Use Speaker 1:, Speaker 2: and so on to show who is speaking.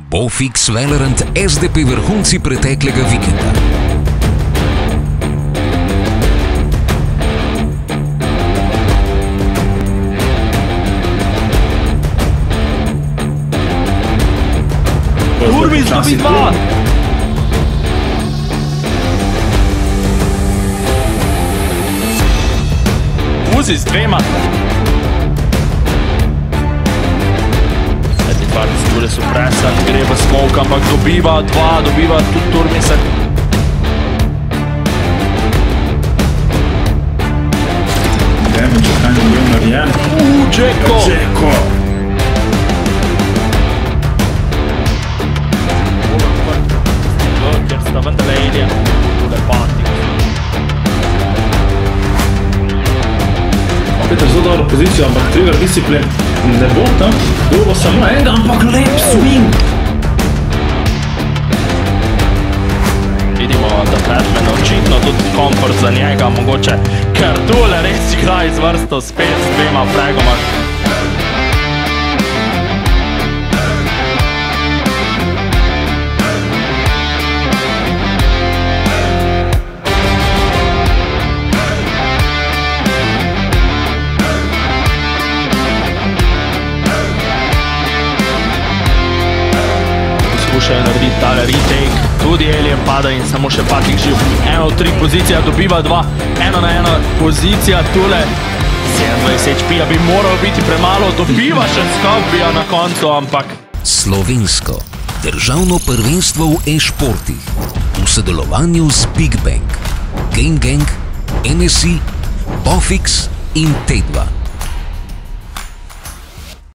Speaker 1: Bofix, Valorant, SDP vrhunci preteklega vikenda.
Speaker 2: Urbiz dobi 2! Uzi z 2. Edni Tule supresan, gre v smoke, ampak dobiva 2, dobiva tudi Turmisek.
Speaker 3: Gremo, če kaj ne bil narejen.
Speaker 2: Džeko! Ker sta vendarle Ilija, tule Pantik.
Speaker 3: Peter, zelo dobro pozicijo, ampak trigger disciplin ne bo tam, dobo samo enega, ampak lep swing.
Speaker 2: Vidimo, da Batman očitno tudi komfort za njega, mogoče, ker tule res igra izvrsto spet s 2 fragoma. Skušajo narediti tale retake, tudi Alien pada in samo še Pakik živ. 1 od 3 pozicija, dobiva 2, 1 na 1 pozicija, tule 27 HP-ja bi moral biti premalo, dobiva še skok-bija na koncu, ampak...
Speaker 1: Slovensko državno prvenstvo v e-športih v sodelovanju z Big Bang, Game Gang, NSI, Bofix in T2.